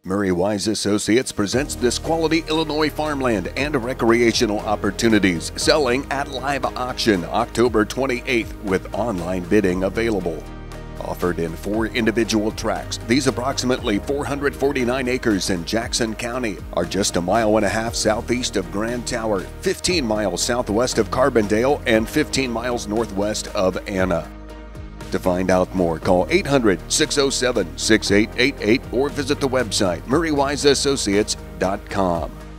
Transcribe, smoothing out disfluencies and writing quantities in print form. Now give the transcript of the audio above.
Murray Wise Associates presents this quality Illinois farmland and recreational opportunities selling at live auction October 28th with online bidding available. Offered in 4 individual tracts, these approximately 449 acres in Jackson County are just 1.5 miles southeast of Grand Tower, 15 miles southwest of Carbondale, and 15 miles northwest of Anna. To find out more, call 800-607-6888 or visit the website murraywiseassociates.com.